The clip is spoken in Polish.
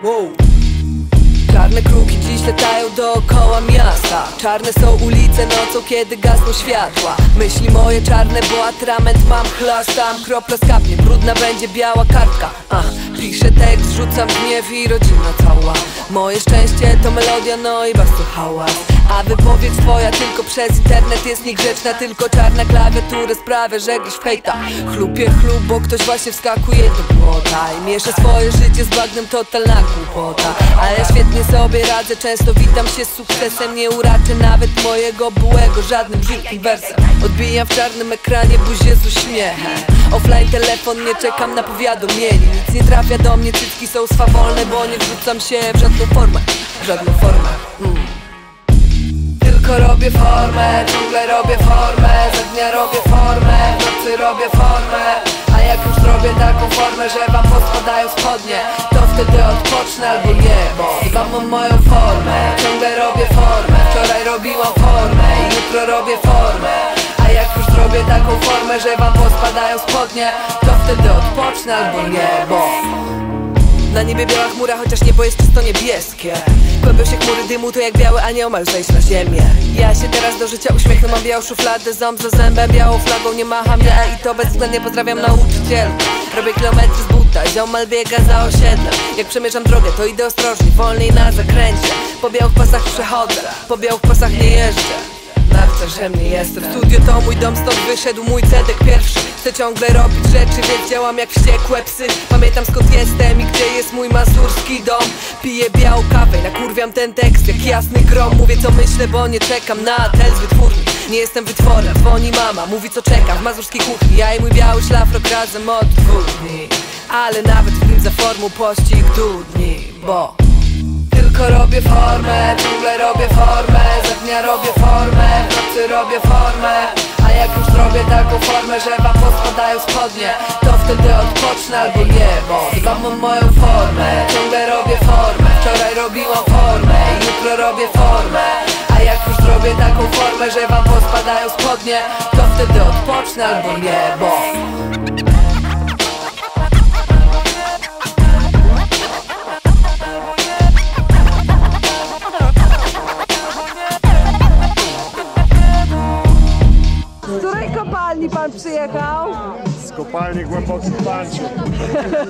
wow. Czarne kruki dziś latają dookoła miasta. Czarne są ulice nocą, kiedy gasną światła. Myśli moje czarne, bo atrament mam, chlastam. Kropla skapnie, brudna będzie biała kartka. Piszę tekst, rzucam gniew i rodzina cała. Moje szczęście to melodia, no i bastu hałas. A wypowiedź twoja tylko przez internet jest niegrzeczna. Tylko czarna klawiatura sprawia, że gdzieś w hejta chlupie chlub, bo ktoś właśnie wskakuje do błota i miesza swoje życie z bagnem, totalna głupota. Ale świetnie sobie radzę, często witam się z sukcesem. Nie uraczę nawet mojego byłego żadnym brzydkim wersem. Odbijam w czarnym ekranie buzię z uśmiechem. Offline telefon, nie czekam na powiadomienie. Nic nie trafia do mnie, cycki są swawolne, bo nie wrzucam się w żadną formę. Tylko robię formę, ciągle robię formę. Za dnia robię formę, w nocy robię formę. A jak już zrobię taką formę, że wam pospadają spodnie, to wtedy odpocznę albo nie, bo dbam o moją formę. Ciągle robię formę, wczoraj robiłam formę i jutro robię formę. A jak już zrobię taką formę, że wam pospadają spodnie, to wtedy odpocznę albo nie, bo na niebie biała chmura, chociaż niebo jest czysto niebieskie. Kłębią się chmury dymu, to jak biały anioł ma już zejść na ziemię. Ja się teraz do życia uśmiechnę, mam białą szufladę, ząb za zębem, białą flagą nie macham ja i to bezwzględnie pozdrawiam nauczyciel. Robię kilometry z buta, ziomal biega za osiedlem. Jak przemierzam drogę, to idę ostrożnie, wolniej na zakręcie. Po białych pasach przechodzę, po białych pasach nie jeżdżę. Narca, że mnie jestem. Studio to mój dom, stąd wyszedł mój cedek pierwszy. Chcę ciągle robić rzeczy, więc działam jak wściekłe psy. Pamiętam skąd jestem i gdzie jest mój mazurski dom. Piję białą kawę i nakurwiam ten tekst jak jasny grom. Mówię co myślę, bo nie czekam na tel z wytwórni. Nie jestem wytworem, dzwoni mama, mówi co czeka w mazurskiej kuchni. Ja i mój biały szlafrok razem od 2 dni. Ale nawet w nim za formą pościg dudni, bo tylko robię formę, ciągle robię formę. Za dnia robię formę, w nocy robię formę. A jak już zrobię taką formę, że wam pospadają spodnie, to wtedy odpocznę albo nie, bo dbam o moją formę. Ciągle robię formę, wczoraj robiłam formę i jutro robię formę. A jak już zrobię taką formę, że wam pospadają spodnie, to wtedy odpocznę albo nie, bo Z której kopalni pan przyjechał? Z kopalni Głębokich Panczu.